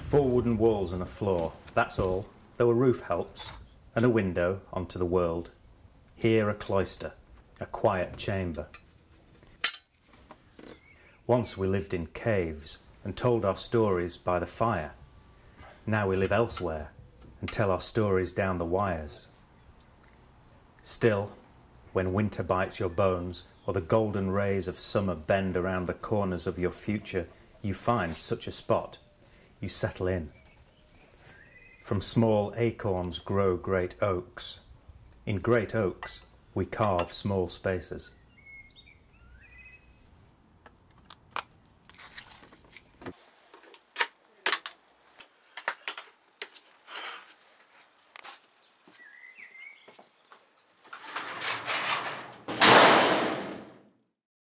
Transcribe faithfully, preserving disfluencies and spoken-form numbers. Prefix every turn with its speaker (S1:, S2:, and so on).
S1: Four wooden walls and a floor, that's all. Though a roof helps, and a window onto the world. Here a cloister, a quiet chamber. Once we lived in caves and told our stories by the fire. Now we live elsewhere and tell our stories down the wires. Still, when winter bites your bones or the golden rays of summer bend around the corners of your future, you find such a spot. You settle in. From small acorns grow great oaks. In great oaks, we carve small spaces.